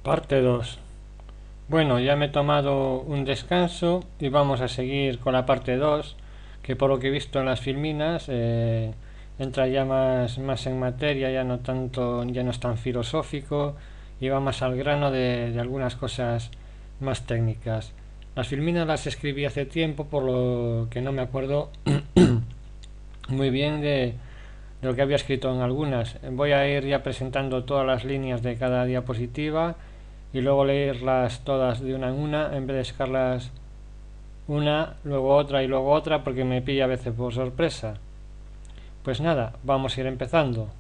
Parte 2. Bueno, ya me he tomado un descanso y vamos a seguir con la parte 2, que por lo que he visto en las filminas entra ya más en materia, ya no es tan filosófico y va más al grano de algunas cosas más técnicas. Las filminas las escribí hace tiempo, por lo que no me acuerdo muy bien de lo que había escrito en algunas. Voy a ir ya presentando todas las líneas de cada diapositiva y luego leerlas todas de una en una en vez de sacarlas una, luego otra y luego otra porque me pilla a veces por sorpresa. Pues nada, vamos a ir empezando.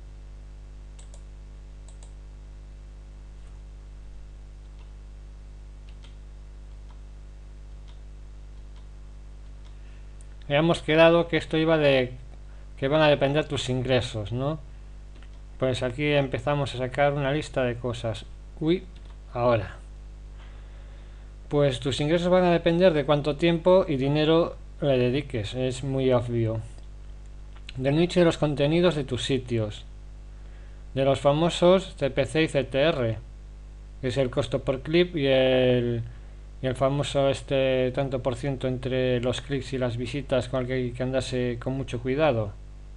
Habíamos quedado que esto iba de que van a depender tus ingresos, ¿no? Pues aquí empezamos a sacar una lista de cosas. Uy, ahora. Pues tus ingresos van a depender de cuánto tiempo y dinero le dediques, es muy obvio. Del nicho de los contenidos de tus sitios. De los famosos CPC y CTR, que es el costo por clip y el famoso tanto por ciento entre los clics y las visitas con el que hay que andarse con mucho cuidado.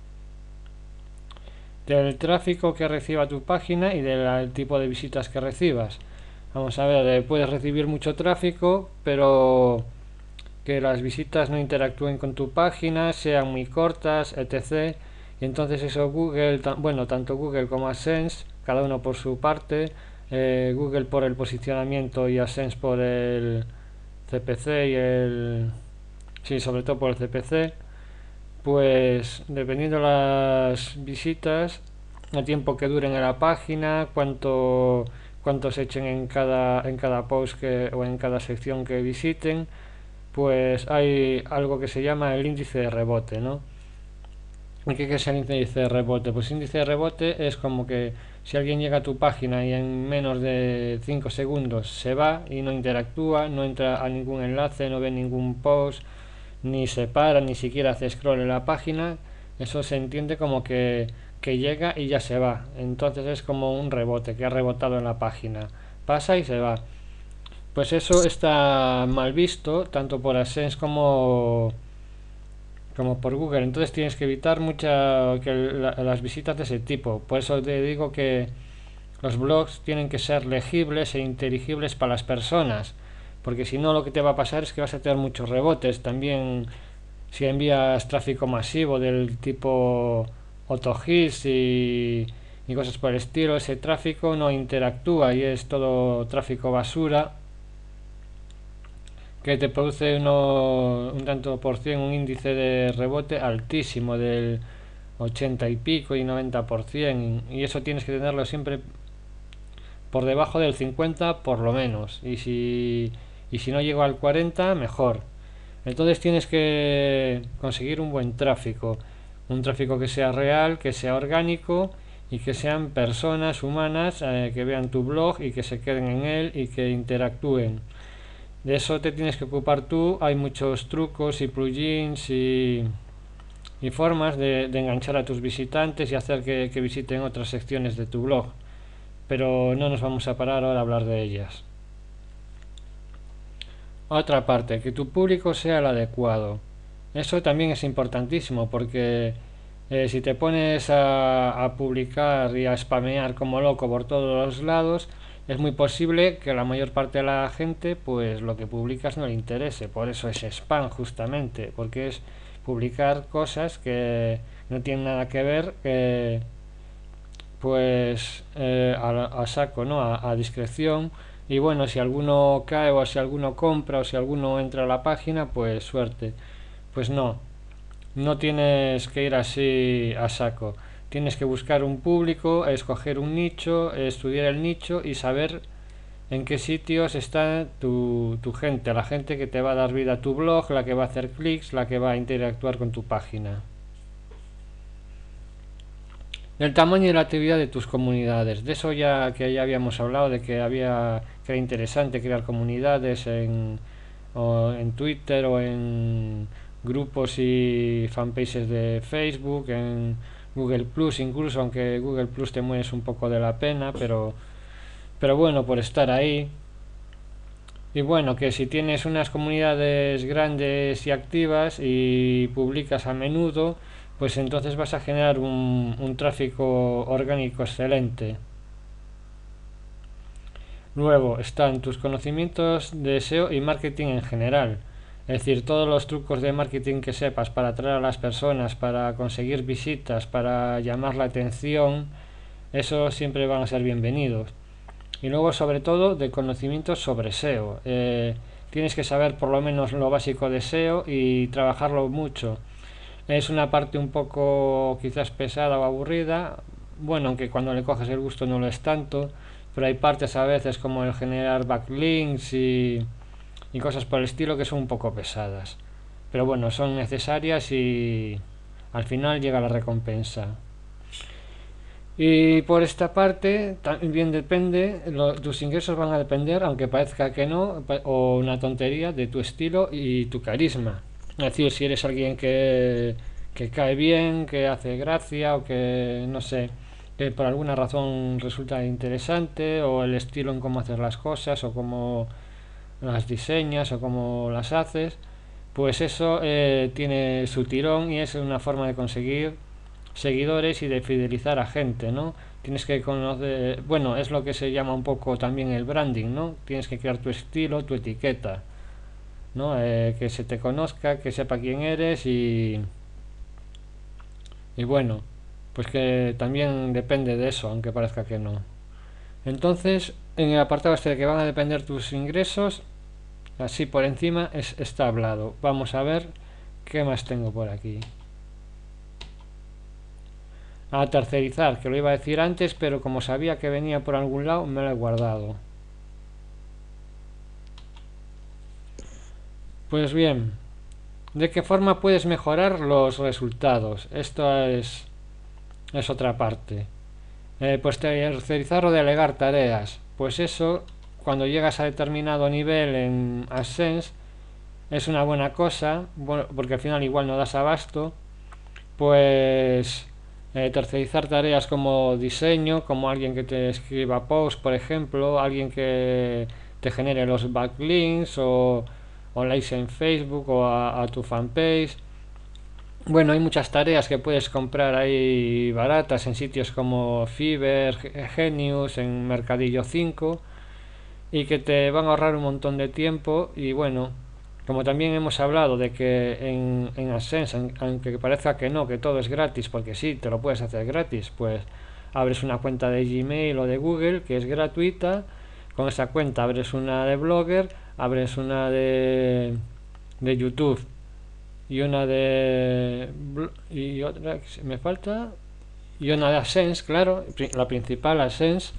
Del tráfico que reciba tu página y del tipo de visitas que recibas. Vamos a ver, puedes recibir mucho tráfico, pero que las visitas no interactúen con tu página, sean muy cortas, etc. Y entonces eso Google, bueno, tanto Google como AdSense, cada uno por su parte, Google por el posicionamiento y AdSense por el CPC sí, sobre todo por el CPC, pues dependiendo de las visitas, el tiempo que duren en la página, cuántos echen en cada post o en cada sección que visiten, pues hay algo que se llama el índice de rebote, ¿no? ¿Y qué es el índice de rebote? Pues índice de rebote es como que si alguien llega a tu página y en menos de 5 segundos se va y no interactúa, no entra a ningún enlace, no ve ningún post, ni se para, ni siquiera hace scroll en la página, eso se entiende como que llega y ya se va. Entonces es como un rebote, que ha rebotado en la página. Pasa y se va. Pues eso está mal visto, tanto por AdSense como por Google. Entonces tienes que evitar las visitas de ese tipo. Por eso te digo que los blogs tienen que ser legibles e inteligibles para las personas. Porque si no, lo que te va a pasar es que vas a tener muchos rebotes. También si envías tráfico masivo del tipo AutoHits y cosas por el estilo, ese tráfico no interactúa y es todo tráfico basura que te produce un tanto por cien, un índice de rebote altísimo del 80 y pico y 90%, y eso tienes que tenerlo siempre por debajo del 50 por lo menos, y si no llego al 40 mejor. Entonces tienes que conseguir un tráfico que sea real, que sea orgánico y que sean personas humanas que vean tu blog y que se queden en él y que interactúen. De eso te tienes que ocupar tú. Hay muchos trucos y plugins y formas de enganchar a tus visitantes y hacer que visiten otras secciones de tu blog. Pero no nos vamos a parar ahora a hablar de ellas. Otra parte, que tu público sea el adecuado. Eso también es importantísimo porque si te pones a publicar y a spamear como loco por todos los lados, es muy posible que la mayor parte de la gente pues lo que publicas no le interese. Por eso es spam justamente, porque es publicar cosas que no tienen nada que ver pues a saco, ¿no? A discreción. Y bueno, si alguno cae o si alguno compra o si alguno entra a la página, pues suerte. Pues no tienes que ir así a saco. Tienes que buscar un público, escoger un nicho, estudiar el nicho y saber en qué sitios está tu gente, la gente que te va a dar vida a tu blog, la que va a hacer clics, la que va a interactuar con tu página. El tamaño y la actividad de tus comunidades. De eso ya habíamos hablado, de que que era interesante crear comunidades o en Twitter o en grupos y fanpages de Facebook, en Google Plus incluso, aunque Google Plus te mueres un poco de la pena, pero bueno, por estar ahí. Y bueno, que si tienes unas comunidades grandes y activas y publicas a menudo, pues entonces vas a generar un tráfico orgánico excelente. Luego están tus conocimientos de SEO y marketing en general. Es decir, todos los trucos de marketing que sepas para atraer a las personas, para conseguir visitas, para llamar la atención, eso siempre van a ser bienvenidos. Y luego, sobre todo, de conocimientos sobre SEO. Tienes que saber por lo menos lo básico de SEO y trabajarlo mucho. Es una parte un poco quizás pesada o aburrida. Bueno, aunque cuando le coges el gusto no lo es tanto. Pero hay partes a veces como el generar backlinks y cosas por el estilo que son un poco pesadas. Pero bueno, son necesarias y al final llega la recompensa. Y por esta parte también depende, tus ingresos van a depender, aunque parezca que no, o una tontería, de tu estilo y tu carisma. Es decir, si eres alguien que cae bien, que hace gracia o que, no sé, que por alguna razón resulta interesante, o el estilo en cómo hacer las cosas, o cómo las diseñas, o cómo las haces, pues eso tiene su tirón y es una forma de conseguir seguidores y de fidelizar a gente, ¿no? Tienes que conocer, bueno, es lo que se llama un poco también el branding, ¿no? Tienes que crear tu estilo, tu etiqueta, ¿no? Que se te conozca, que sepa quién eres y bueno, pues que también depende de eso, aunque parezca que no. Entonces, en el apartado este de que van a depender tus ingresos, así por encima está hablado. Vamos a ver qué más tengo por aquí. A tercerizar, que lo iba a decir antes, pero como sabía que venía por algún lado, me lo he guardado. Pues bien, ¿de qué forma puedes mejorar los resultados? Esto es otra parte. Pues tercerizar o delegar tareas. Pues eso, cuando llegas a determinado nivel en AdSense, es una buena cosa, bueno, porque al final igual no das abasto, pues tercerizar tareas como diseño, como alguien que te escriba posts, por ejemplo, alguien que te genere los backlinks o likes en Facebook o a tu fanpage. Bueno, hay muchas tareas que puedes comprar ahí baratas en sitios como Fiverr, Genius, en Mercadillo 5 y que te van a ahorrar un montón de tiempo y bueno, como también hemos hablado de que en AdSense, aunque parezca que no, que todo es gratis, porque sí, te lo puedes hacer gratis, pues abres una cuenta de Gmail o de Google que es gratuita, con esa cuenta abres una de Blogger, abres una de YouTube y una y otra que me falta y una de AdSense, claro, la principal AdSense.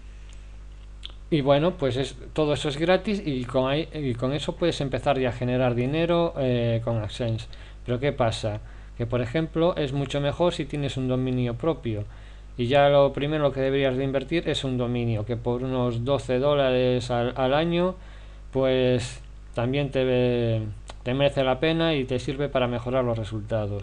Y bueno, pues todo eso es gratis y con eso puedes empezar ya a generar dinero con AdSense. Pero ¿qué pasa? Que por ejemplo es mucho mejor si tienes un dominio propio. Y ya lo primero que deberías de invertir es un dominio, que por unos $12 al año, pues también te merece la pena y te sirve para mejorar los resultados.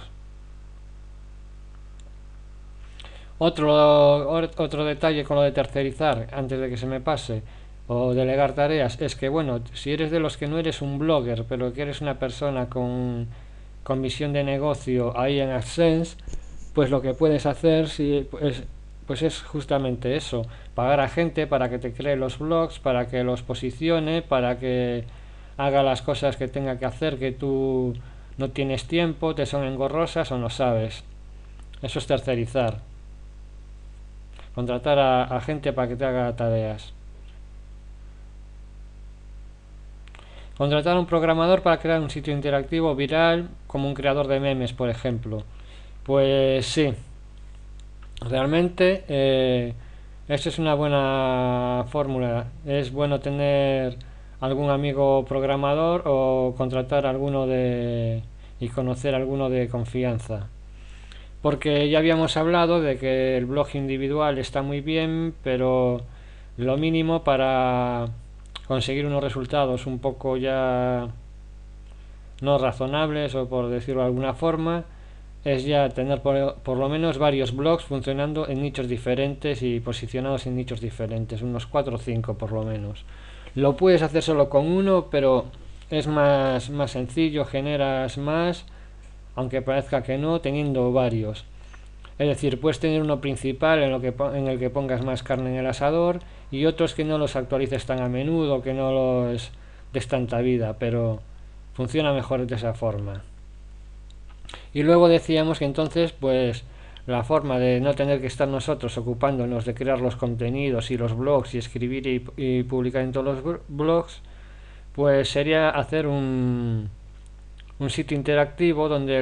Otro detalle con lo de tercerizar, antes de que se me pase, o delegar tareas, es que, bueno, si eres de los que no eres un blogger, pero que eres una persona con visión de negocio ahí en AdSense, pues lo que puedes hacer pues es justamente eso, pagar a gente para que te cree los blogs, para que los posicione, para que haga las cosas que tenga que hacer, que tú no tienes tiempo, te son engorrosas o no sabes. Eso es tercerizar. Contratar a gente para que te haga tareas. Contratar a un programador para crear un sitio interactivo viral como un creador de memes, por ejemplo. Pues sí, realmente eso es una buena fórmula. Es bueno tener algún amigo programador o contratar a alguno y conocer a alguno de confianza. Porque ya habíamos hablado de que el blog individual está muy bien, pero lo mínimo para conseguir unos resultados un poco ya no razonables o por decirlo de alguna forma es ya tener por lo menos varios blogs funcionando en nichos diferentes y posicionados en nichos diferentes, unos 4 o 5 por lo menos. Lo puedes hacer solo con uno, pero es más sencillo, generas más, aunque parezca que no, teniendo varios. Es decir, puedes tener uno principal en el que pongas más carne en el asador y otros que no los actualices tan a menudo, que no los des tanta vida, pero funciona mejor de esa forma. Y luego decíamos que entonces, pues, la forma de no tener que estar nosotros ocupándonos de crear los contenidos y los blogs y escribir y publicar en todos los blogs, pues sería hacer un sitio interactivo donde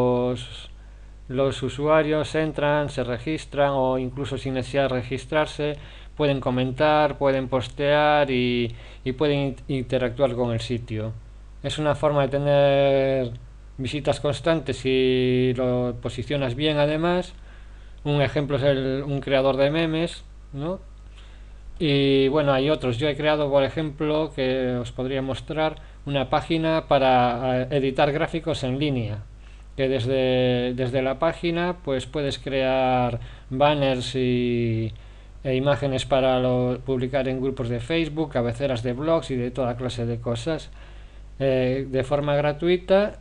los usuarios entran, se registran o incluso sin necesidad de registrarse, pueden comentar, pueden postear y pueden interactuar con el sitio. Es una forma de tener visitas constantes si lo posicionas bien además. Un ejemplo es un creador de memes, ¿no? Y bueno, hay otros. Yo he creado, por ejemplo, que os podría mostrar una página para editar gráficos en línea. Que desde la página pues puedes crear banners e imágenes para publicar en grupos de Facebook, cabeceras de blogs y de toda clase de cosas de forma gratuita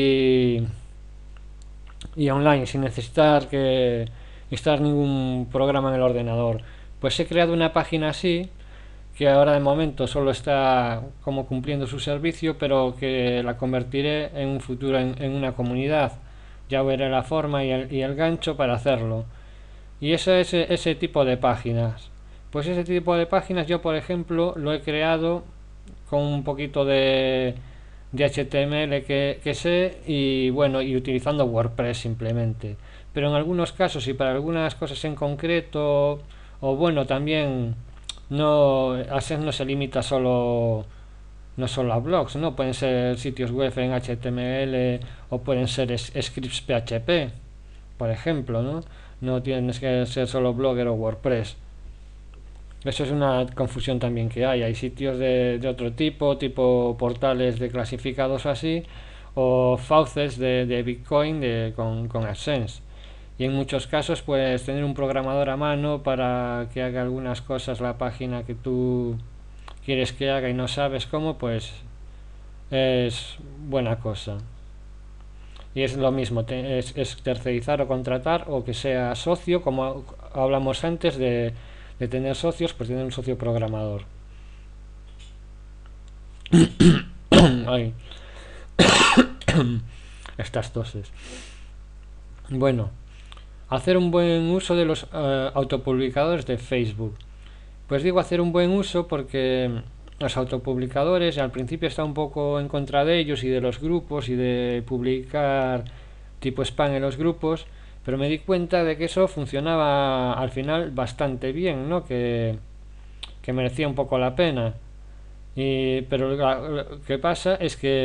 y online, sin necesitar que instalar ningún programa en el ordenador. Pues he creado una página así, que ahora de momento solo está como cumpliendo su servicio, pero que la convertiré en un futuro en una comunidad. Ya veré la forma y el gancho para hacerlo. Y eso es ese tipo de páginas. Pues ese tipo de páginas yo, por ejemplo, lo he creado con un poquito de HTML que sé y bueno, y utilizando WordPress simplemente. Pero en algunos casos y para algunas cosas en concreto, o bueno, también no, Access no se limita no solo a blogs, ¿no? Pueden ser sitios web en HTML o pueden ser scripts PHP, por ejemplo, ¿no? No tienes que ser solo Blogger o WordPress. Eso es una confusión también que hay. Hay sitios de otro tipo portales de clasificados así, o faucets de Bitcoin con AdSense. Y en muchos casos, pues tener un programador a mano para que haga algunas cosas la página que tú quieres que haga y no sabes cómo, pues es buena cosa. Y es lo mismo, es tercerizar o contratar o que sea socio, como hablamos antes de tener socios, pues tener un socio programador. Ay, estas toses. Bueno, hacer un buen uso de los autopublicadores de Facebook. Pues digo hacer un buen uso porque los autopublicadores al principio está un poco en contra de ellos y de los grupos y de publicar tipo spam en los grupos, pero me di cuenta de que eso funcionaba al final bastante bien, ¿no? Que merecía un poco la pena. Pero lo que pasa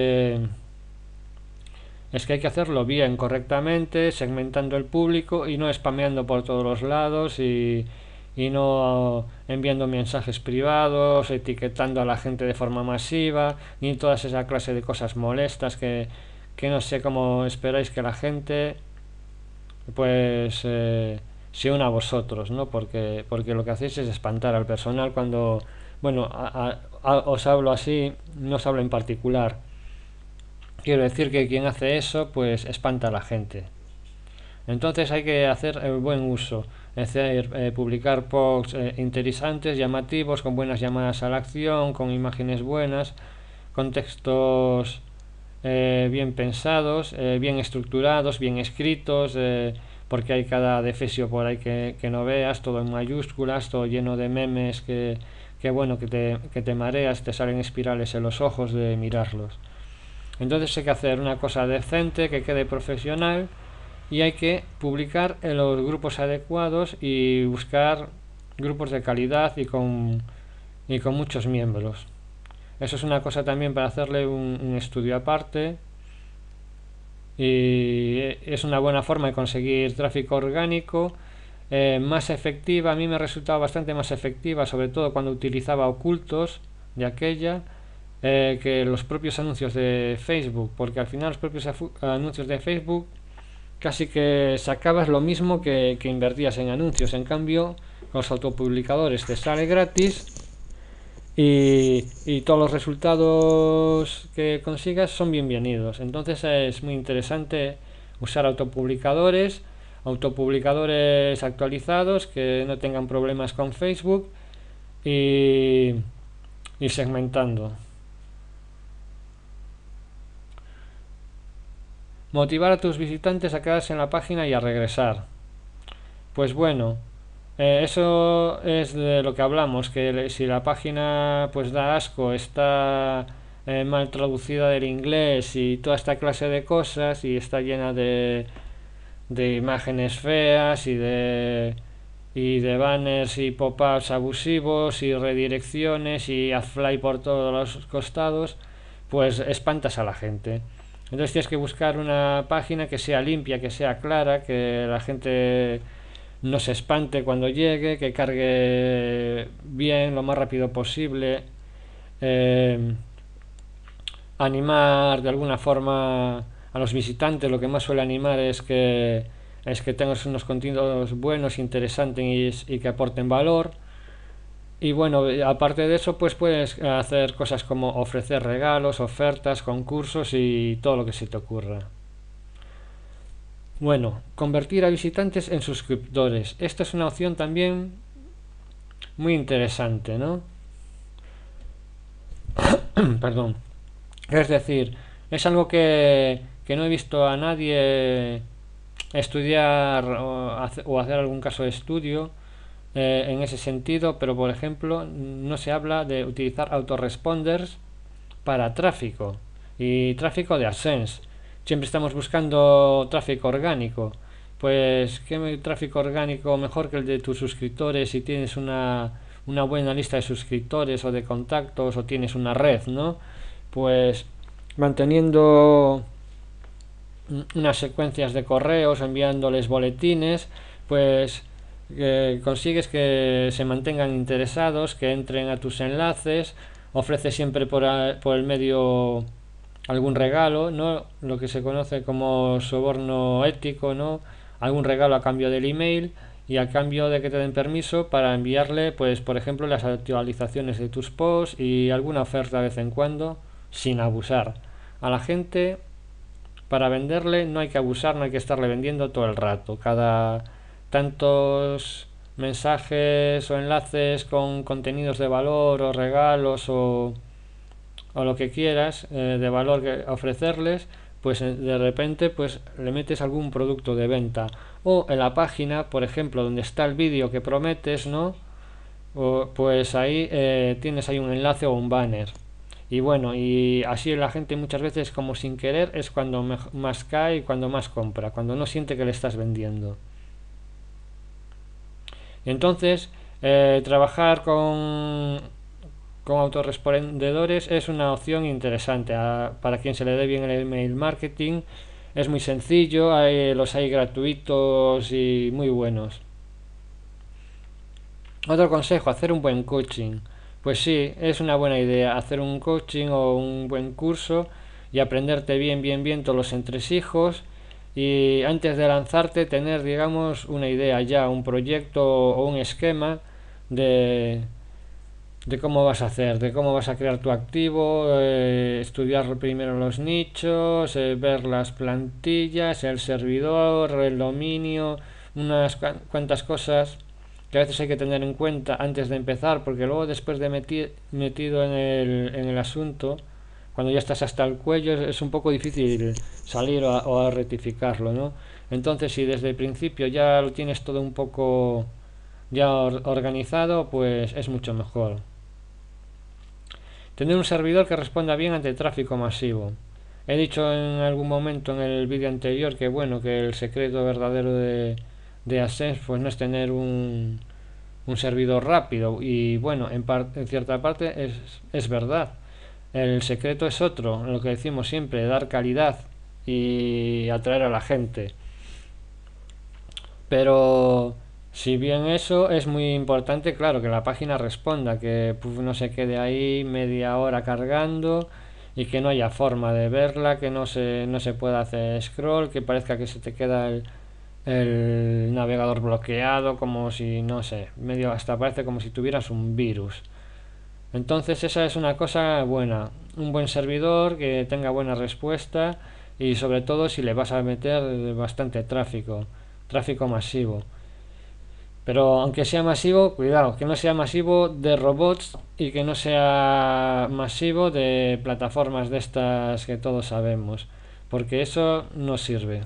es que hay que hacerlo bien, correctamente, segmentando el público y no spameando por todos los lados y no enviando mensajes privados, etiquetando a la gente de forma masiva, ni todas esa clase de cosas molestas que no sé cómo esperáis que la gente pues se una a vosotros, ¿no? Porque lo que hacéis es espantar al personal cuando, bueno, os hablo así, no os hablo en particular. Quiero decir que quien hace eso pues espanta a la gente. Entonces hay que hacer el buen uso, es decir, publicar posts interesantes, llamativos, con buenas llamadas a la acción, con imágenes buenas, con textos bien pensados, bien estructurados, bien escritos, porque hay cada defesio por ahí que no veas, todo en mayúsculas, todo lleno de memes que bueno, que te mareas, te salen espirales en los ojos de mirarlos. Entonces hay que hacer una cosa decente, que quede profesional y hay que publicar en los grupos adecuados y buscar grupos de calidad y con muchos miembros. Eso es una cosa también para hacerle un estudio aparte y es una buena forma de conseguir tráfico orgánico más efectiva. A mí me resultaba bastante más efectiva, sobre todo cuando utilizaba ocultos de aquella que los propios anuncios de Facebook, porque al final los propios anuncios de Facebook casi que sacabas lo mismo que invertías en anuncios. En cambio, con los autopublicadores te sale gratis y todos los resultados que consigas son bienvenidos. Entonces es muy interesante usar autopublicadores actualizados que no tengan problemas con Facebook y, y segmentando. Motivar a tus visitantes a quedarse en la página y a regresar. Pues bueno, eso es de lo que hablamos, que si la página pues da asco, está mal traducida del inglés y toda esta clase de cosas y está llena de imágenes feas y de banners y pop-ups abusivos y redirecciones y adfly por todos los costados, pues espantas a la gente. Entonces tienes que buscar una página que sea limpia, que sea clara, que la gente no se espante cuando llegue, que cargue bien lo más rápido posible. Eh, Animar de alguna forma a los visitantes. Lo que más suele animar es que tengas unos contenidos buenos, interesantes y que aporten valor. Y bueno, aparte de eso, pues puedes hacer cosas como ofrecer regalos, ofertas, concursos y todo lo que se te ocurra. Bueno, convertir a visitantes en suscriptores. Esta es una opción también muy interesante, ¿no? Perdón. Es decir, es algo que no he visto a nadie estudiar o hacer algún caso de estudio en ese sentido, pero por ejemplo no se habla de utilizar autoresponders para tráfico y tráfico de AdSense. Siempre estamos buscando tráfico orgánico. Pues qué tráfico orgánico mejor que el de tus suscriptores si tienes una buena lista de suscriptores o de contactos o tienes una red, ¿no? Pues manteniendo unas secuencias de correos, enviándoles boletines, pues consigues que se mantengan interesados, que entren a tus enlaces, ofrece siempre por el medio algún regalo, ¿no? Lo que se conoce como soborno ético, ¿no? Algún regalo a cambio del email y a cambio de que te den permiso para enviarle, pues por ejemplo, las actualizaciones de tus posts y alguna oferta de vez en cuando, sin abusar. A la gente, para venderle, no hay que abusar, no hay que estarle vendiendo todo el rato. Cada tantos mensajes o enlaces con contenidos de valor o regalos o lo que quieras de valor que ofrecerles, pues de repente pues le metes algún producto de venta o en la página, por ejemplo, donde está el vídeo que prometes, ¿no? Pues ahí tienes ahí un enlace o un banner. Y bueno, y así la gente muchas veces como sin querer es cuando más cae y cuando más compra, cuando no siente que le estás vendiendo. Entonces, trabajar con autorrespondedores es una opción interesante para quien se le dé bien el email marketing. Es muy sencillo, los hay gratuitos y muy buenos. Otro consejo, hacer un buen coaching. Pues sí, es una buena idea hacer un coaching o un buen curso y aprenderte bien todos los entresijos y antes de lanzarte tener, digamos, una idea ya, un proyecto o un esquema de, de cómo vas a hacer, de cómo vas a crear tu activo, estudiar primero los nichos, ver las plantillas, el servidor, el dominio, unas cuantas cosas que a veces hay que tener en cuenta antes de empezar, porque luego después de metido en el asunto, cuando ya estás hasta el cuello, es un poco difícil salir o a rectificarlo, ¿no? Entonces, si desde el principio ya lo tienes todo un poco ya organizado, pues es mucho mejor. Tener un servidor que responda bien ante tráfico masivo. He dicho en algún momento en el vídeo anterior que bueno, que el secreto verdadero de AdSense pues no es tener un servidor rápido y bueno, en cierta parte es verdad. El secreto es otro, lo que decimos siempre, dar calidad y atraer a la gente. Pero si bien eso es muy importante, claro, que la página responda, que no se quede ahí media hora cargando y que no haya forma de verla, que no se pueda hacer scroll, que parezca que se te queda el navegador bloqueado, como si, no sé, medio hasta parece como si tuvieras un virus. Entonces esa es una cosa buena, un buen servidor que tenga buena respuesta y sobre todo si le vas a meter bastante tráfico masivo. Pero aunque sea masivo, cuidado, que no sea masivo de robots y que no sea masivo de plataformas de estas que todos sabemos, porque eso no sirve.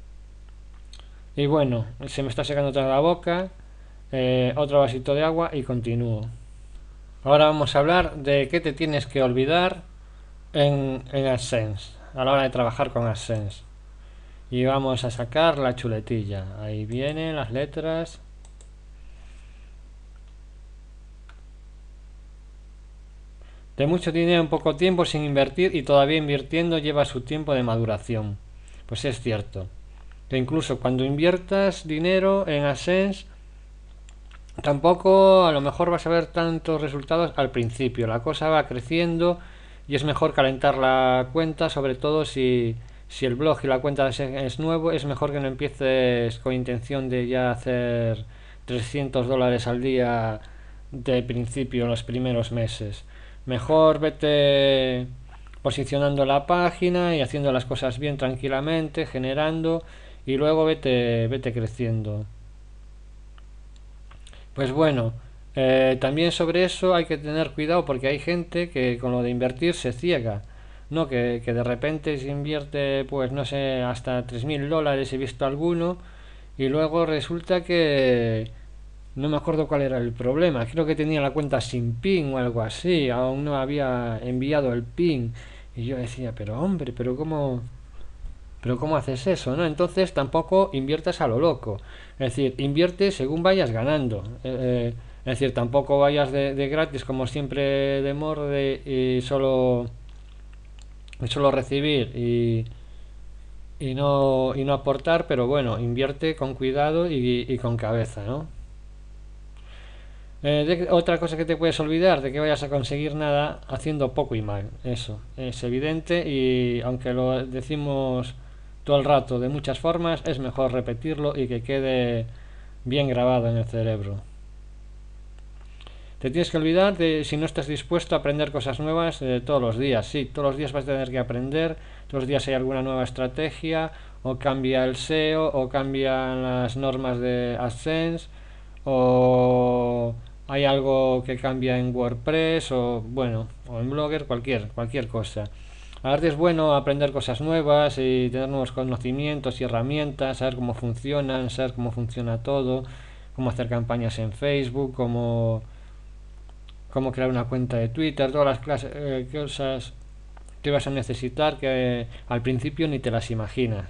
Y bueno, se me está secando toda la boca, otro vasito de agua y continúo. Ahora vamos a hablar de qué te tienes que olvidar en AdSense, a la hora de trabajar con AdSense. Y vamos a sacar la chuletilla. Ahí vienen las letras. De mucho dinero en poco tiempo sin invertir y todavía invirtiendo lleva su tiempo de maduración. Pues es cierto. Que incluso cuando inviertas dinero en AdSense, tampoco a lo mejor vas a ver tantos resultados al principio. La cosa va creciendo y es mejor calentar la cuenta, sobre todo si el blog y la cuenta es nuevo, es mejor que no empieces con intención de ya hacer $300 al día de principio en los primeros meses. Mejor vete posicionando la página y haciendo las cosas bien tranquilamente, generando y luego vete creciendo. Pues bueno, también sobre eso hay que tener cuidado porque hay gente que con lo de invertir se ciega. No, que de repente se invierte, pues no sé, hasta $3.000, he visto alguno, y luego resulta que no me acuerdo cuál era el problema. Creo que tenía la cuenta sin PIN o algo así, aún no había enviado el PIN. Y yo decía, pero hombre, pero ¿cómo haces eso? ¿No? Entonces tampoco inviertas a lo loco. Es decir, invierte según vayas ganando. Es decir, tampoco vayas de gratis como siempre de morde y solo recibir y no aportar, pero bueno, invierte con cuidado y con cabeza, ¿no? Otra cosa que te puedes olvidar de que vayas a conseguir nada haciendo poco y mal. Eso es evidente y aunque lo decimos todo el rato de muchas formas, es mejor repetirlo y que quede bien grabado en el cerebro. Te tienes que olvidar de si no estás dispuesto a aprender cosas nuevas todos los días. Sí, todos los días vas a tener que aprender, todos los días hay alguna nueva estrategia, o cambia el SEO, o cambian las normas de AdSense, o hay algo que cambia en WordPress, o bueno, o en Blogger, cualquier cosa. A veces es bueno aprender cosas nuevas y tener nuevos conocimientos y herramientas, saber cómo funcionan, saber cómo funciona todo, cómo hacer campañas en Facebook, cómo crear una cuenta de Twitter, todas las cosas que vas a necesitar que al principio ni te las imaginas.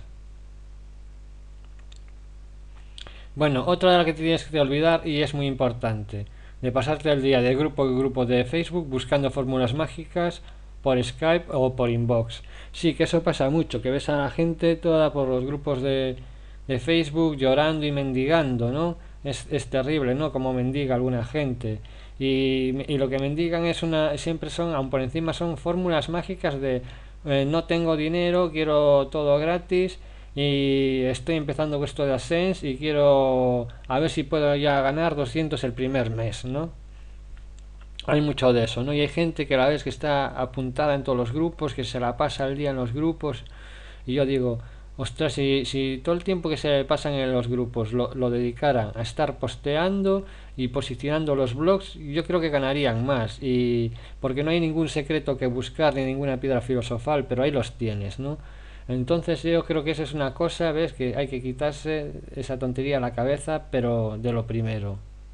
Bueno, otra de las que te tienes que olvidar y es muy importante, de pasarte el día de grupo en grupo de Facebook buscando fórmulas mágicas por Skype o por inbox. Sí, que eso pasa mucho, que ves a la gente toda por los grupos de Facebook llorando y mendigando, ¿no? Es terrible, ¿no? Como mendiga alguna gente. Y lo que mendigan siempre son, aun por encima son fórmulas mágicas de no tengo dinero, quiero todo gratis y estoy empezando con esto de AdSense y quiero a ver si puedo ya ganar 200 el primer mes, ¿no? Hay mucho de eso, ¿no? Y hay gente que a la vez que está apuntada en todos los grupos, que se la pasa el día en los grupos y yo digo, ostras, si todo el tiempo que se pasan en los grupos lo dedicaran a estar posteando y posicionando los blogs, yo creo que ganarían más. Y porque no hay ningún secreto que buscar ni ninguna piedra filosofal, pero ahí los tienes, ¿no? Entonces yo creo que esa es una cosa, ¿ves? Que hay que quitarse esa tontería a la cabeza, pero de lo primero.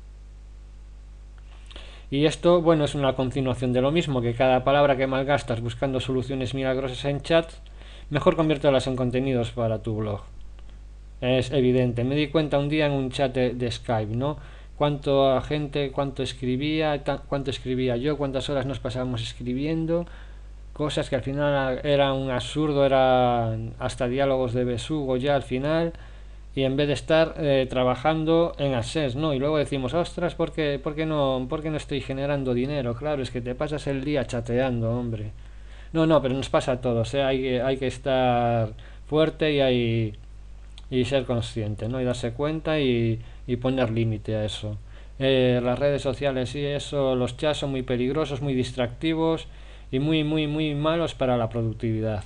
Y esto, bueno, es una continuación de lo mismo, que cada palabra que malgastas buscando soluciones milagrosas en chat, mejor conviértelas en contenidos para tu blog. Es evidente. Me di cuenta un día en un chat de Skype, ¿no? Cuánto gente, cuánto escribía yo, cuántas horas nos pasábamos escribiendo, cosas que al final era un absurdo, eran hasta diálogos de besugo ya al final, y en vez de estar trabajando en AdSense, ¿no? Y luego decimos, ostras, ¿por qué no estoy generando dinero? Claro, es que te pasas el día chateando, hombre. No, no, pero nos pasa a todos, ¿eh? Hay que estar fuerte y ser consciente, ¿no? Y darse cuenta y poner límite a eso. Las redes sociales y eso, los chats son muy peligrosos, muy distractivos y muy malos para la productividad.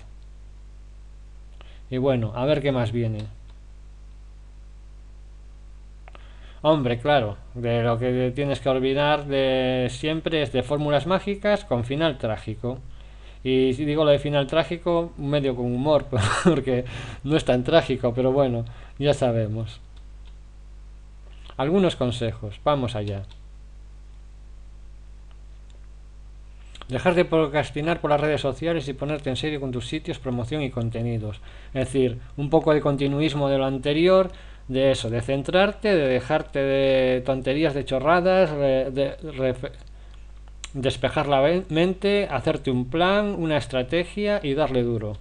Y bueno, a ver qué más viene. Hombre, claro, de lo que tienes que olvidar de siempre es de fórmulas mágicas con final trágico. Y si digo lo de final trágico, medio con humor, porque no es tan trágico, pero bueno, ya sabemos. Algunos consejos, vamos allá. Dejar de procrastinar por las redes sociales y ponerte en serio con tus sitios, promoción y contenidos. Es decir, un poco de continuismo de lo anterior, de eso, de centrarte, de dejarte de tonterías, de chorradas, despejar la mente, hacerte un plan, una estrategia y darle duro.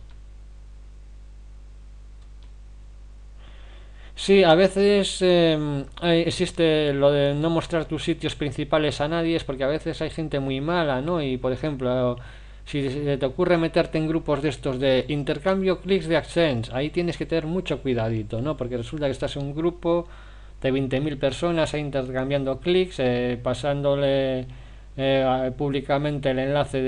Sí, a veces existe lo de no mostrar tus sitios principales a nadie, es porque a veces hay gente muy mala, ¿no? Y por ejemplo, si se te ocurre meterte en grupos de estos de intercambio clics de AdSense, ahí tienes que tener mucho cuidadito, ¿no? Porque resulta que estás en un grupo de 20.000 personas ahí intercambiando clics, pasándole públicamente el enlace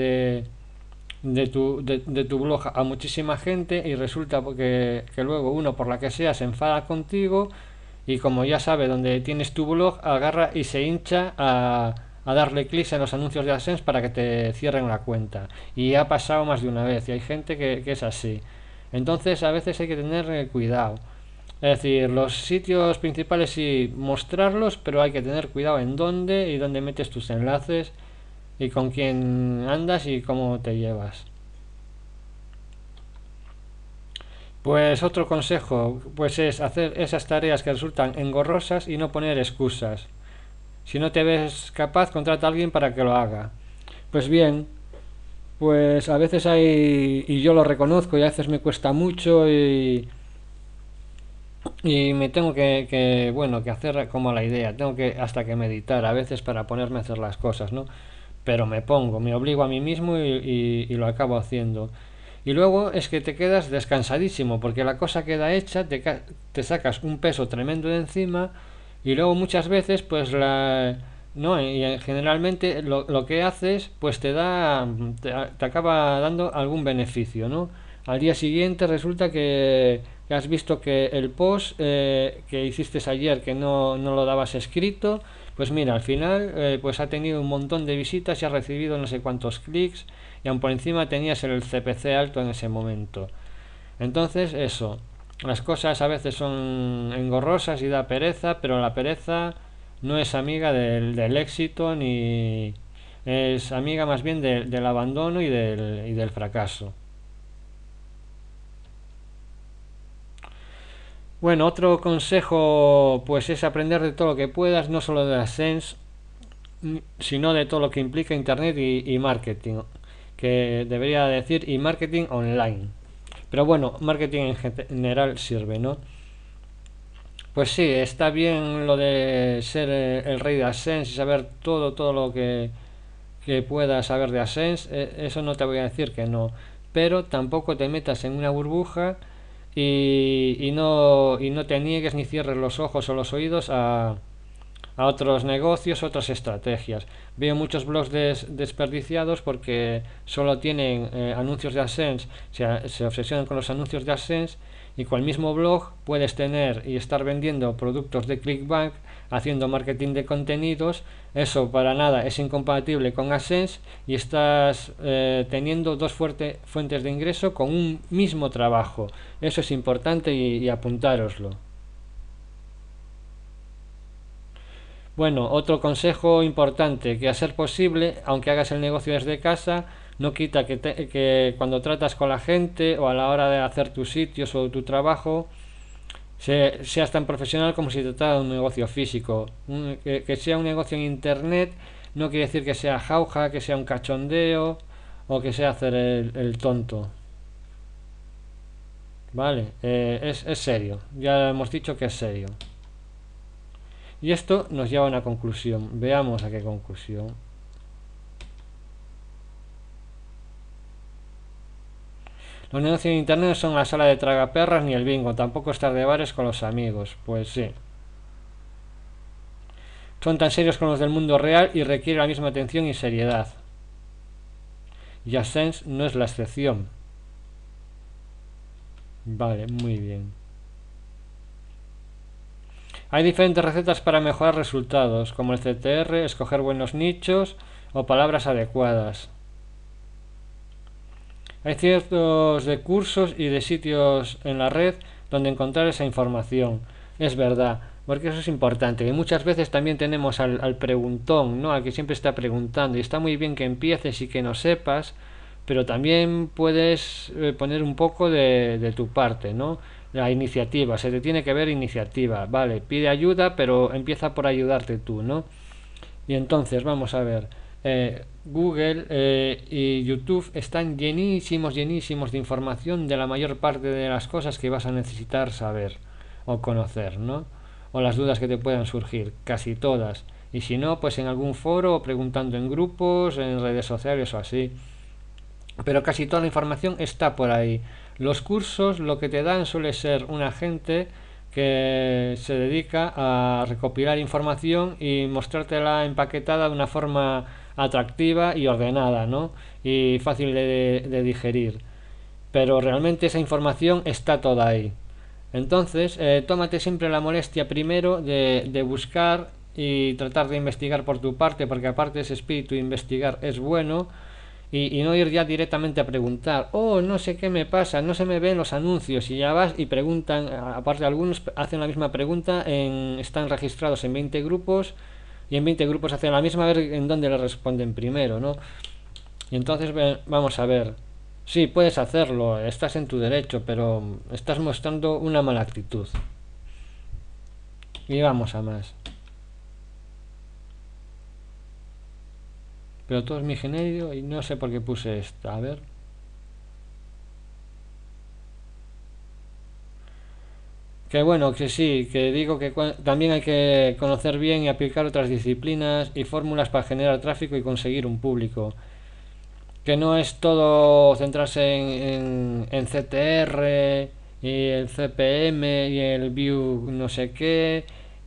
de tu blog a muchísima gente y resulta que luego uno por la que sea se enfada contigo y como ya sabe dónde tienes tu blog agarra y se hincha a darle clics en los anuncios de AdSense para que te cierren la cuenta y ha pasado más de una vez y hay gente que es así. Entonces a veces hay que tener cuidado. Es decir, los sitios principales sí mostrarlos, pero hay que tener cuidado en dónde y dónde metes tus enlaces y con quién andas y cómo te llevas. Pues otro consejo, pues es hacer esas tareas que resultan engorrosas y no poner excusas. Si no te ves capaz, contrata a alguien para que lo haga. Pues bien, pues a veces hay, y yo lo reconozco, y a veces me cuesta mucho y me tengo bueno, que hacer como la idea, tengo que hasta que meditar a veces para ponerme a hacer las cosas, ¿no? Pero me pongo, me obligo a mí mismo y lo acabo haciendo. Y luego es que te quedas descansadísimo, porque la cosa queda hecha, te sacas un peso tremendo de encima y luego muchas veces pues no, y generalmente lo que haces pues te acaba dando algún beneficio, ¿no? Al día siguiente resulta que has visto que el post que hiciste ayer que no lo dabas escrito, pues mira, al final pues ha tenido un montón de visitas y ha recibido no sé cuántos clics y aun por encima tenías el CPC alto en ese momento. Entonces eso, las cosas a veces son engorrosas y da pereza, pero la pereza no es amiga del éxito ni es amiga más bien del abandono y del fracaso. Bueno, otro consejo pues es aprender de todo lo que puedas, no solo de AdSense, sino de todo lo que implica Internet y marketing, que debería decir y marketing online. Pero bueno, marketing en general sirve, ¿no? Pues sí, está bien lo de ser el rey de AdSense y saber todo lo que puedas saber de AdSense, eso no te voy a decir que no, pero tampoco te metas en una burbuja y no te niegues ni cierres los ojos o los oídos a otros negocios, otras estrategias. Veo muchos blogs desperdiciados porque solo tienen anuncios de AdSense, se obsesionan con los anuncios de AdSense y con el mismo blog puedes tener y estar vendiendo productos de clickbank, haciendo marketing de contenidos. Eso para nada es incompatible con AdSense y estás teniendo dos fuentes de ingreso con un mismo trabajo. Eso es importante y apuntároslo. Bueno, otro consejo importante, que a ser posible, aunque hagas el negocio desde casa, no quita que cuando tratas con la gente o a la hora de hacer tus sitios o tu trabajo, seas tan profesional como si tratara de un negocio físico. Que sea un negocio en internet no quiere decir que sea jauja, que sea un cachondeo o que sea hacer el tonto. Vale, es serio, ya hemos dicho que es serio. Y esto nos lleva a una conclusión. Veamos a qué conclusión. Los negocios en internet no son la sala de tragaperras ni el bingo, tampoco estar de bares con los amigos. Pues sí. Son tan serios como los del mundo real y requiere la misma atención y seriedad. Y AdSense no es la excepción. Vale, muy bien. Hay diferentes recetas para mejorar resultados, como el CTR, escoger buenos nichos o palabras adecuadas. Hay ciertos de cursos y de sitios en la red donde encontrar esa información. Es verdad, porque eso es importante. Y muchas veces también tenemos al preguntón, ¿no? Al que siempre está preguntando. Y está muy bien que empieces y que no sepas, pero también puedes poner un poco de tu parte, ¿no? La iniciativa, se te tiene que ver iniciativa. Vale, pide ayuda, pero empieza por ayudarte tú, ¿no? Y entonces, vamos a ver. Google y YouTube están llenísimos, llenísimos de información de la mayor parte de las cosas que vas a necesitar saber o conocer, ¿no? O las dudas que te puedan surgir, casi todas. Y si no, pues en algún foro o preguntando en grupos, en redes sociales o así. Pero casi toda la información está por ahí. Los cursos lo que te dan suele ser una gente que se dedica a recopilar información y mostrártela empaquetada de una forma atractiva y ordenada, ¿no? Y fácil de digerir. Pero realmente esa información está toda ahí. Entonces, tómate siempre la molestia primero de buscar y tratar de investigar por tu parte, porque aparte ese espíritu de investigar es bueno, y no ir ya directamente a preguntar, oh, no sé qué me pasa, no se me ven los anuncios, y ya vas y preguntan, aparte algunos hacen la misma pregunta, están registrados en 20 grupos, y en 20 grupos hacen la misma, a ver en dónde le responden primero, ¿no? Y entonces vamos a ver, sí, puedes hacerlo, estás en tu derecho, pero estás mostrando una mala actitud. Y vamos a más. Pero todo es mi genérico y no sé por qué puse esta, a ver. Que bueno, que sí, que digo que también hay que conocer bien y aplicar otras disciplinas y fórmulas para generar tráfico y conseguir un público. Que no es todo centrarse en CTR y el CPM y el view no sé qué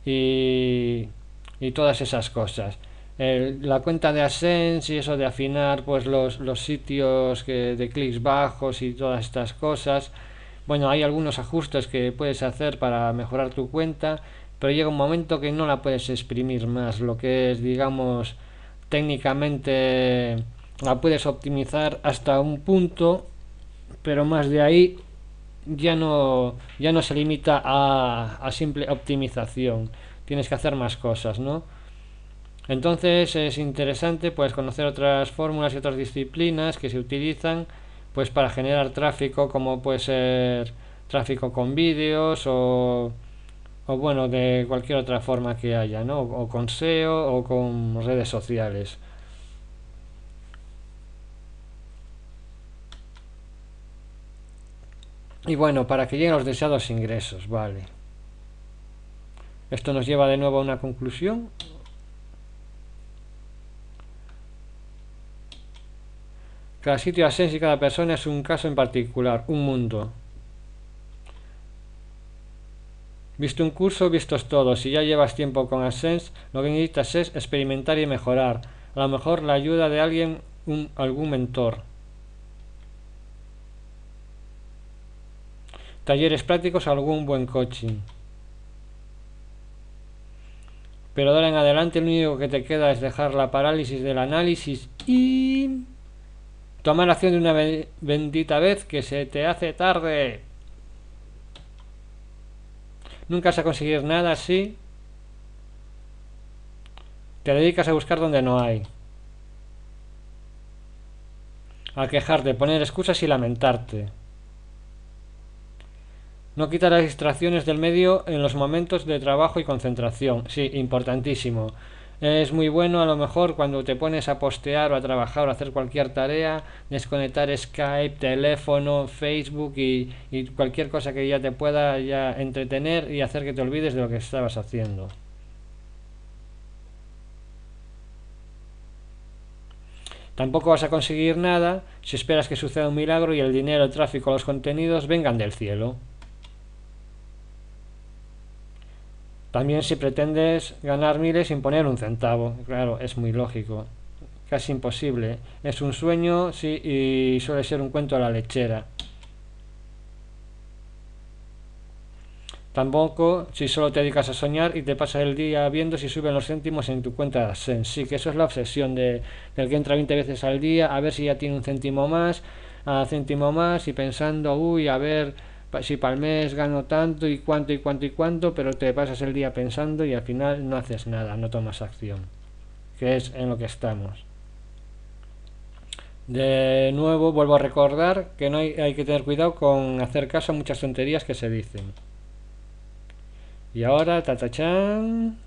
y todas esas cosas. La cuenta de AdSense y eso de afinar pues los sitios de clics bajos y todas estas cosas. Bueno, hay algunos ajustes que puedes hacer para mejorar tu cuenta, pero llega un momento que no la puedes exprimir más. Lo que es, digamos, técnicamente la puedes optimizar hasta un punto, pero más de ahí ya no se limita a simple optimización. Tienes que hacer más cosas, ¿no? Entonces es interesante pues conocer otras fórmulas y otras disciplinas que se utilizan pues para generar tráfico, como puede ser tráfico con vídeos o bueno, de cualquier otra forma que haya, ¿no? O con SEO o con redes sociales. Y bueno, para que lleguen los deseados ingresos, vale. Esto nos lleva de nuevo a una conclusión. Cada sitio AdSense y cada persona es un caso en particular, un mundo. Visto un curso, vistos todos. Si ya llevas tiempo con AdSense, lo que necesitas es experimentar y mejorar. A lo mejor la ayuda de alguien, algún mentor. Talleres prácticos, algún buen coaching. Pero de ahora en adelante lo único que te queda es dejar la parálisis del análisis y tomar acción de una bendita vez, que se te hace tarde. Nunca vas a conseguir nada si te dedicas a buscar donde no hay, a quejarte, poner excusas y lamentarte. No quitar las distracciones del medio en los momentos de trabajo y concentración. Sí, importantísimo. Es muy bueno a lo mejor cuando te pones a postear o a trabajar o a hacer cualquier tarea, desconectar Skype, teléfono, Facebook y cualquier cosa que ya te pueda ya entretener y hacer que te olvides de lo que estabas haciendo. Tampoco vas a conseguir nada si esperas que suceda un milagro y el dinero, el tráfico, los contenidos vengan del cielo. También si pretendes ganar miles sin poner un centavo, claro, es muy lógico, casi imposible. Es un sueño, sí, y suele ser un cuento a la lechera. Tampoco si solo te dedicas a soñar y te pasas el día viendo si suben los céntimos en tu cuenta de AdSense. Sí, que eso es la obsesión del que entra 20 veces al día a ver si ya tiene un céntimo más, a céntimo más y pensando, uy, a ver si para el mes gano tanto y cuánto y cuánto y cuánto, pero te pasas el día pensando y al final no haces nada, no tomas acción, que es en lo que estamos. De nuevo vuelvo a recordar que no hay que tener cuidado con hacer caso a muchas tonterías que se dicen. Y ahora, tatachan.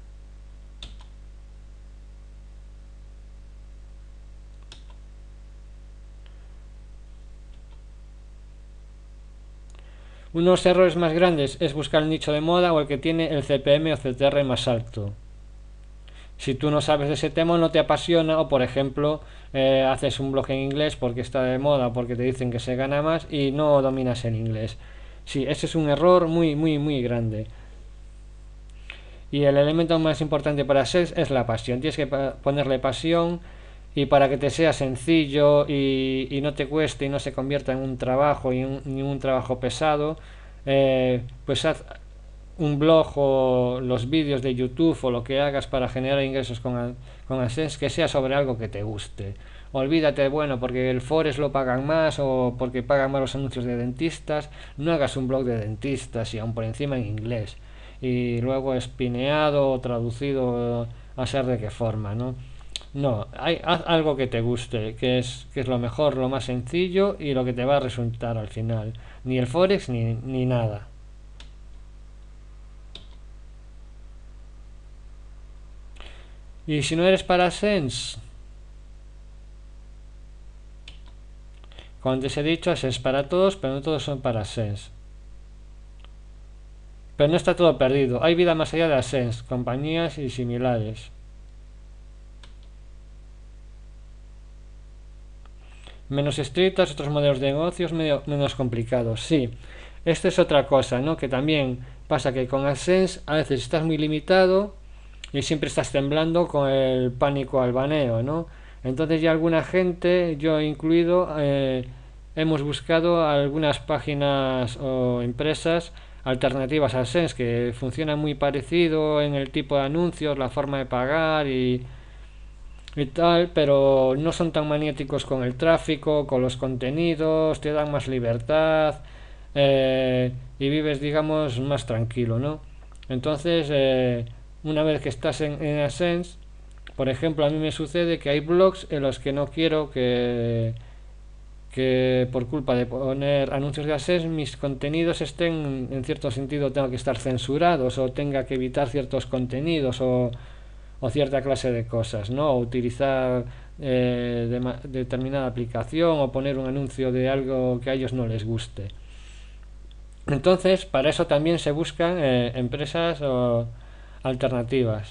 Unos errores más grandes es buscar el nicho de moda o el que tiene el CPM o CTR más alto. Si tú no sabes de ese tema o no te apasiona, o por ejemplo haces un blog en inglés porque está de moda, porque te dicen que se gana más y no dominas el inglés. Sí, ese es un error muy, muy, muy grande. Y el elemento más importante para SES es la pasión. Tienes que ponerle pasión y para que te sea sencillo y no te cueste y no se convierta en un trabajo y en un trabajo pesado, pues haz un blog o los vídeos de YouTube o lo que hagas para generar ingresos con AdSense que sea sobre algo que te guste. Olvídate, bueno, porque el Forex lo pagan más o porque pagan más los anuncios de dentistas. No hagas un blog de dentistas y aún por encima en inglés. Y luego espineado o traducido a ser de qué forma, ¿no? No, haz algo que te guste, que es lo mejor, lo más sencillo y lo que te va a resultar al final. Ni el Forex ni nada. Y si no eres para Sense, como antes he dicho, es para todos, pero no todos son para Sense. Pero no está todo perdido, hay vida más allá de AdSense, compañías y similares. Menos estrictas, otros modelos de negocios menos complicados, sí. Esto es otra cosa, ¿no? Que también pasa que con AdSense a veces estás muy limitado y siempre estás temblando con el pánico al baneo, ¿no? Entonces ya alguna gente, yo incluido, hemos buscado algunas páginas o empresas alternativas a AdSense que funcionan muy parecido en el tipo de anuncios, la forma de pagar y tal, pero no son tan maniáticos con el tráfico, con los contenidos, te dan más libertad y vives, digamos, más tranquilo, ¿no? Entonces, una vez que estás en AdSense, por ejemplo, a mí me sucede que hay blogs en los que no quiero que por culpa de poner anuncios de AdSense mis contenidos estén, en cierto sentido, tengo que estar censurados o tenga que evitar ciertos contenidos o cierta clase de cosas, ¿no? O utilizar determinada aplicación o poner un anuncio de algo que a ellos no les guste. Entonces, para eso también se buscan empresas o alternativas.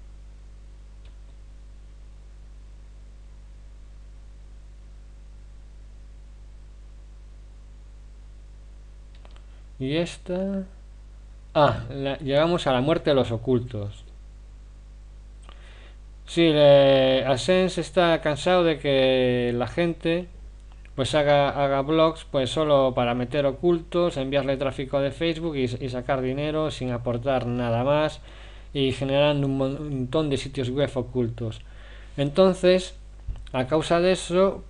Y esta... llegamos a la muerte de los ocultos. Sí, AdSense está cansado de que la gente pues haga blogs pues solo para meter ocultos, enviarle tráfico de Facebook y sacar dinero sin aportar nada más y generando un montón de sitios web ocultos. Entonces, a causa de eso,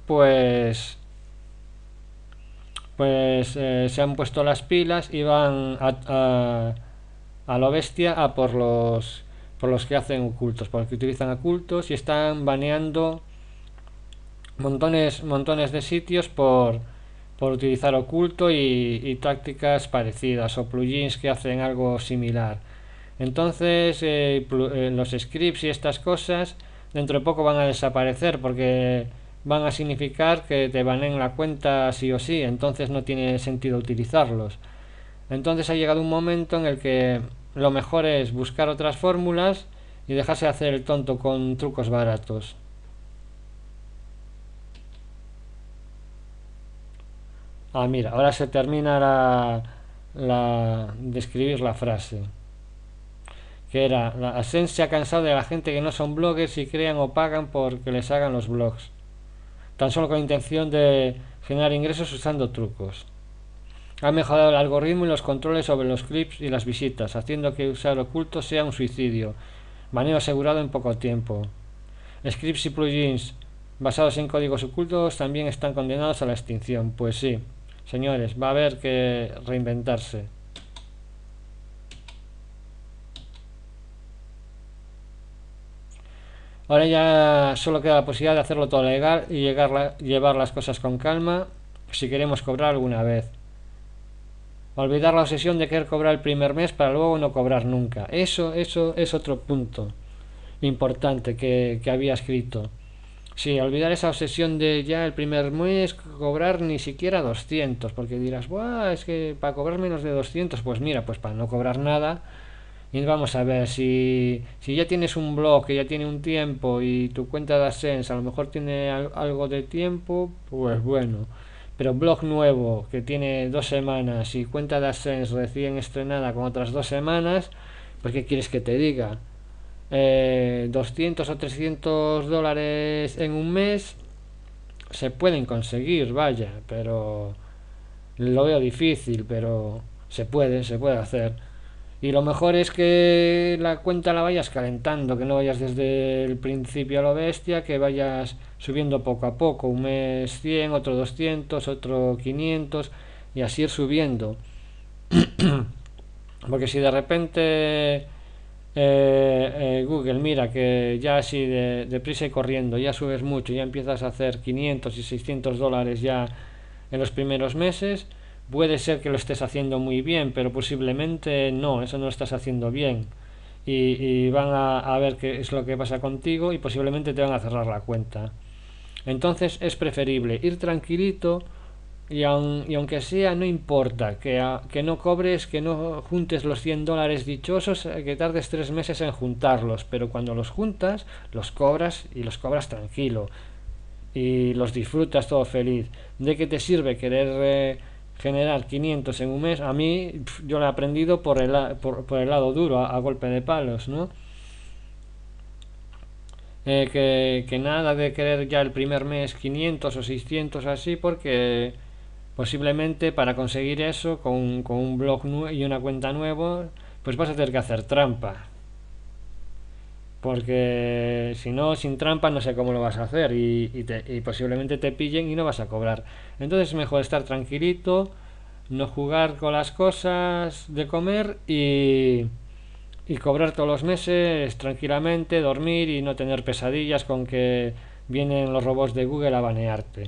se han puesto las pilas y van a lo bestia a por los que hacen ocultos, por los que utilizan ocultos y están baneando montones de sitios por utilizar oculto y tácticas parecidas o plugins que hacen algo similar. Entonces los scripts y estas cosas dentro de poco van a desaparecer porque van a significar que te baneen la cuenta sí o sí, entonces no tiene sentido utilizarlos. Entonces ha llegado un momento en el que lo mejor es buscar otras fórmulas y dejarse hacer el tonto con trucos baratos. Ah, mira, ahora se termina de escribir la frase. Que era, la AdSense se ha cansado de la gente que no son bloggers y crean o pagan porque les hagan los blogs. Tan solo con la intención de generar ingresos usando trucos. Ha mejorado el algoritmo y los controles sobre los clips y las visitas, haciendo que usar oculto sea un suicidio. Baneo asegurado en poco tiempo. Scripts y plugins basados en códigos ocultos también están condenados a la extinción. Pues sí, señores, va a haber que reinventarse. Ahora ya solo queda la posibilidad de hacerlo todo legal y llevar las cosas con calma si queremos cobrar alguna vez. Olvidar la obsesión de querer cobrar el primer mes para luego no cobrar nunca. Eso es otro punto importante que había escrito. Sí, olvidar esa obsesión de ya el primer mes cobrar ni siquiera 200, porque dirás, Buah, es que para cobrar menos de 200, pues mira, pues para no cobrar nada. Y vamos a ver, si ya tienes un blog que ya tiene un tiempo y tu cuenta de AdSense a lo mejor tiene algo de tiempo, pues bueno. Pero blog nuevo que tiene 2 semanas y cuenta de AdSense recién estrenada con otras 2 semanas, pues ¿qué quieres que te diga? 200 o 300 dólares en un mes se pueden conseguir, vaya, pero lo veo difícil, pero se puede hacer. Y lo mejor es que la cuenta la vayas calentando, que no vayas desde el principio a lo bestia, que vayas subiendo poco a poco, un mes 100, otro 200, otro 500 y así ir subiendo. Porque si de repente Google mira que ya así de prisa y corriendo ya subes mucho, ya empiezas a hacer 500 y 600 dólares ya en los primeros meses, puede ser que lo estés haciendo muy bien, pero posiblemente no, eso no lo estás haciendo bien. Y van a ver qué es lo que pasa contigo y posiblemente te van a cerrar la cuenta. Entonces es preferible ir tranquilito y aunque sea, no importa que no cobres, que no juntes los 100 dólares dichosos, que tardes 3 meses en juntarlos, pero cuando los juntas, los cobras y los cobras tranquilo y los disfrutas todo feliz. ¿De qué te sirve querer generar 500 en un mes? A mí, yo lo he aprendido por el lado duro, a golpe de palos, ¿no? Que nada de querer ya el primer mes 500 o 600 así, porque posiblemente para conseguir eso con un blog y una cuenta nuevo, pues vas a tener que hacer trampa. Porque si no, sin trampa no sé cómo lo vas a hacer y posiblemente te pillen y no vas a cobrar. Entonces es mejor estar tranquilito, no jugar con las cosas de comer y cobrar todos los meses tranquilamente, dormir y no tener pesadillas con que vienen los robots de Google a banearte.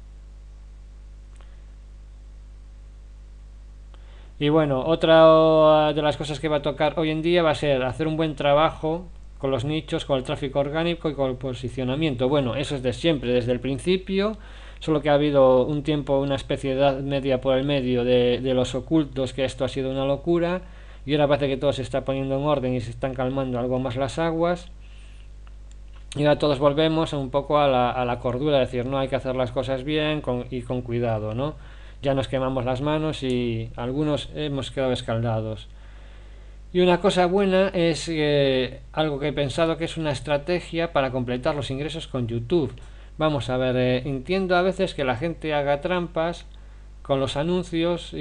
Y bueno, otra de las cosas que va a tocar hoy en día va a ser hacer un buen trabajo con los nichos, con el tráfico orgánico y con el posicionamiento. Bueno, eso es de siempre, desde el principio, solo que ha habido un tiempo, una especie de edad media por el medio de los ocultos, que esto ha sido una locura, y ahora parece que todo se está poniendo en orden y se están calmando algo más las aguas. Y ahora todos volvemos un poco a la cordura, es decir, no hay que hacer las cosas bien y con cuidado, ¿no? Ya nos quemamos las manos y algunos hemos quedado escaldados. Y una cosa buena es algo que he pensado que es una estrategia para completar los ingresos con YouTube. Vamos a ver, entiendo a veces que la gente haga trampas con los anuncios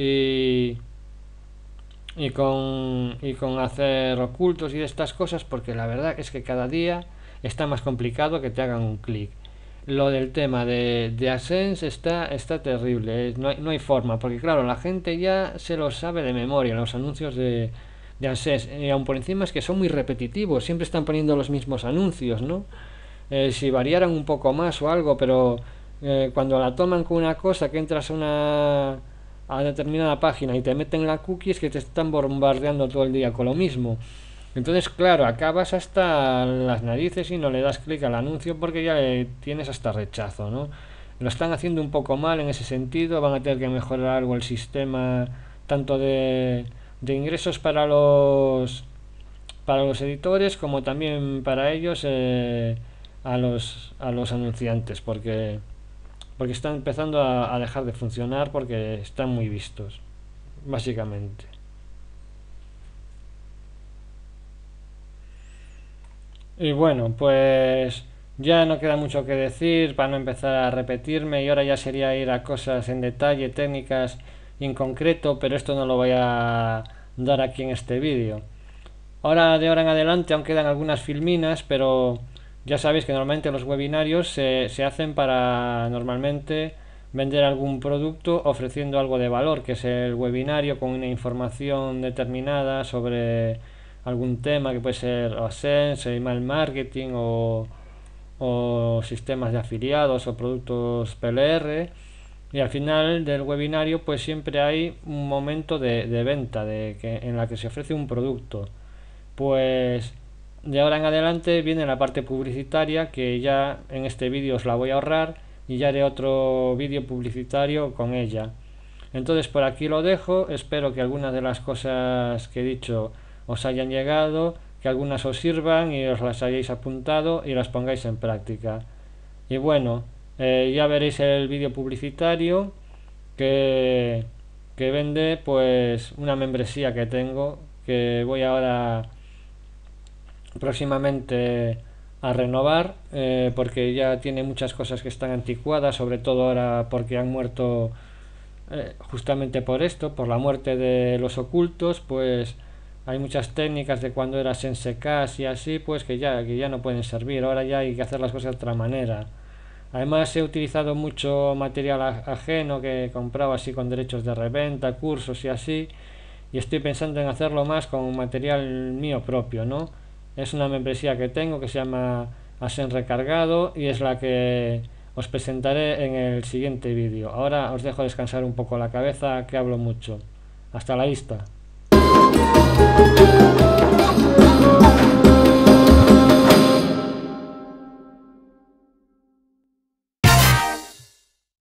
y con hacer ocultos y de estas cosas, porque la verdad es que cada día está más complicado que te hagan un clic. Lo del tema de AdSense está terrible, no hay forma, porque claro, la gente ya se lo sabe de memoria, los anuncios de AdSense, y aún por encima es que son muy repetitivos, siempre están poniendo los mismos anuncios, ¿no? Si variaran un poco más o algo, pero cuando la toman con una cosa que entras a determinada página y te meten la cookie, es que te están bombardeando todo el día con lo mismo. Entonces, claro, acabas hasta las narices y no le das clic al anuncio porque ya tienes hasta rechazo, ¿no? Lo están haciendo un poco mal en ese sentido, van a tener que mejorar algo el sistema tanto de ingresos para los editores como también para ellos a los anunciantes, porque porque están empezando a dejar de funcionar porque están muy vistos, básicamente. Y bueno, pues ya no queda mucho que decir para no empezar a repetirme y ahora ya sería ir a cosas en detalle, técnicas y en concreto, pero esto no lo voy a dar aquí en este vídeo. Ahora en adelante aún quedan algunas filminas, pero ya sabéis que normalmente los webinarios se hacen para normalmente vender algún producto ofreciendo algo de valor, que es el webinario con una información determinada sobre algún tema que puede ser AdSense, email marketing o sistemas de afiliados o productos PLR. Y al final del webinario pues siempre hay un momento de venta en la que se ofrece un producto. Pues de ahora en adelante viene la parte publicitaria, que ya en este vídeo os la voy a ahorrar y ya haré otro vídeo publicitario con ella. Entonces por aquí lo dejo, espero que algunas de las cosas que he dicho os hayan llegado, que algunas os sirvan y os las hayáis apuntado y las pongáis en práctica. Y bueno, ya veréis el vídeo publicitario que, que vende pues una membresía que tengo, que voy ahora próximamente a renovar, porque ya tiene muchas cosas que están anticuadas, sobre todo ahora porque han muerto, justamente por esto, por la muerte de los ocultos, pues hay muchas técnicas de cuando era Sensecash y así, pues que ya no pueden servir. Ahora ya hay que hacer las cosas de otra manera. Además he utilizado mucho material ajeno que compraba así con derechos de reventa, cursos y así, y estoy pensando en hacerlo más con material mío propio, ¿no? Es una membresía que tengo que se llama Asen Recargado y es la que os presentaré en el siguiente vídeo. Ahora os dejo descansar un poco la cabeza, que hablo mucho. Hasta la vista.